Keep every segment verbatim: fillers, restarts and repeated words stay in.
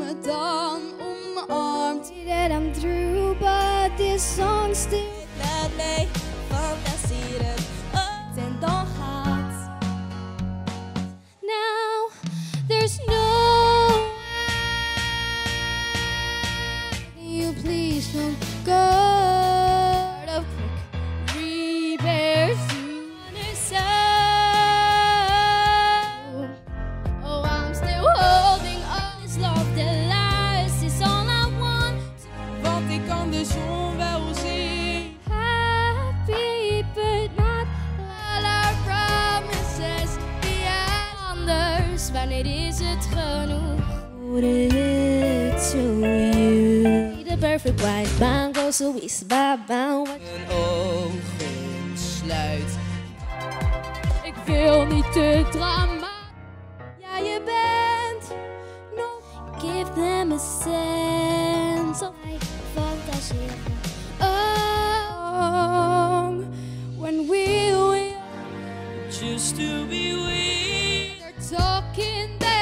me dan omarmt. That I'm through, but this song still Laat mij fantaseren. Oh. En dan gaat. now. There's no you please don't go. Of repairs to understand. Oh, I'm still holding on. This love that lasts is all I want. Want ik kan de zon wel zien. Happy but not all our promises. Yeah, anders, wanneer is het genoeg? Put it to you. The perfect wife, bang goes so is bye bye. Mijn ogen sluit. Ik wil niet te drama. Ja, je bent nog. Give them a sense of fantasie. Oh, when we will Just to be with. They're talking back.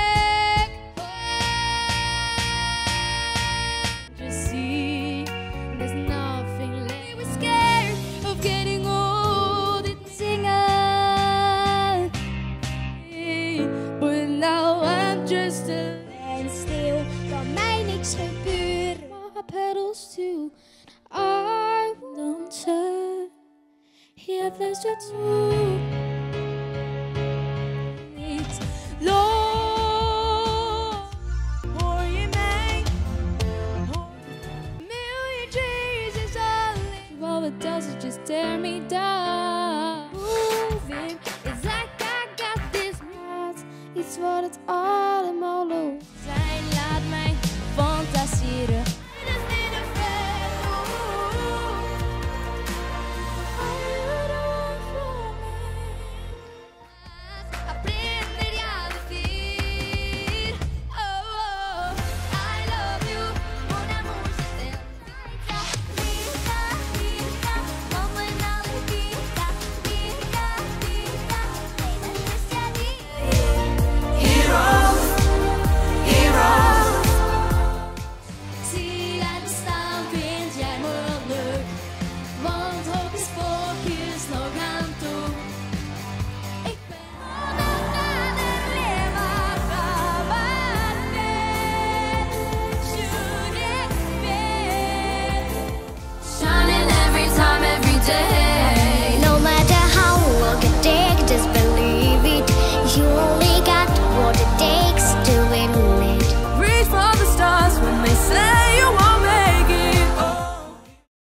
Just see, there's nothing left. We were scared of getting old. It's singing, but now I'm just a and still. Kan mij niks gebeuren. My pedals too are don't turn. Yeah, there's just two. Niet los. Hoor je mij? Hoor... Million trees is all it. All it does is just tear me down. Moving, it's like I got this. It's what it's all.